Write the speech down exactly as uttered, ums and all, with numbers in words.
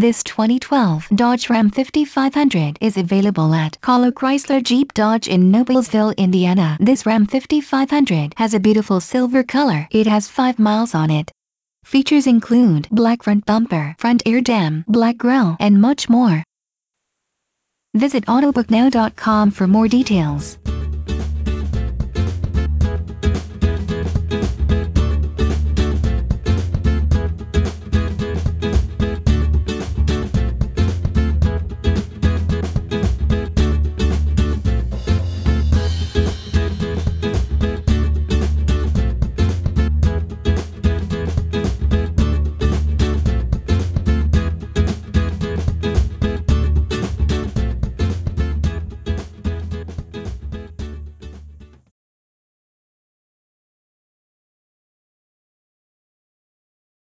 This twenty twelve Dodge Ram fifty-five hundred is available at Kahlo Chrysler Jeep Dodge in Noblesville, Indiana. This Ram fifty-five hundred has a beautiful silver color. It has five miles on it. Features include black front bumper, front air dam, black grille, and much more. Visit autobook now dot com for more details.